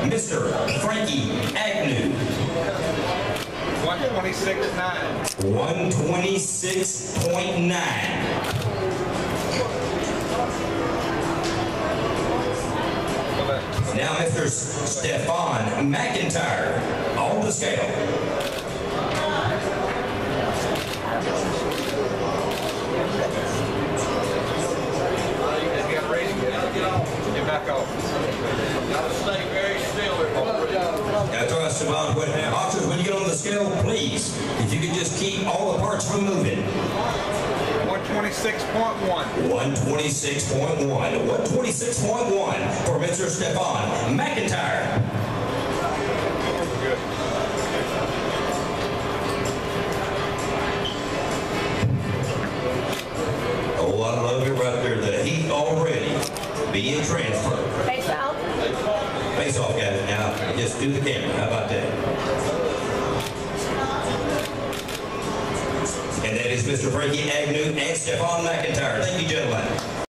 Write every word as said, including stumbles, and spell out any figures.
Mister Frankie Agnew. one twenty-six point nine. one twenty-six point nine. Now Mister Stephon McIntyre on the scale. Get back off. Gotta stay very still. That's right, Stephon. When, officers, when you get on the scale, please, if you could just keep all the parts from moving. one twenty-six point one. one twenty-six point one. one twenty-six point one for Mister Stephon McIntyre. Good. Oh, I love it right there. The heat already being transferred. Face off. Face off, guys. Now, just do the camera. How about that? And that is Mister Frankie Agnew and Stephon McIntyre. Thank you, gentlemen.